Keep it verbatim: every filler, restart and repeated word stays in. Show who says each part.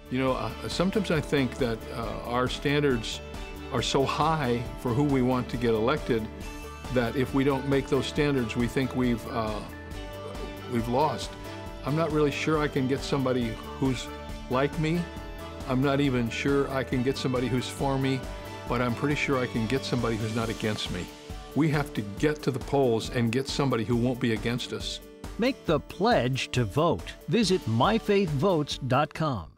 Speaker 1: You know, uh, sometimes I think that uh, our standards are so high for who we want to get elected that if we don't make those standards, we think we've, uh, we've lost. I'm not really sure I can get somebody who's like me. I'm not even sure I can get somebody who's for me, but I'm pretty sure I can get somebody who's not against me. We have to get to the polls and get somebody who won't be against us.
Speaker 2: Make the pledge to vote. Visit my faith votes dot com.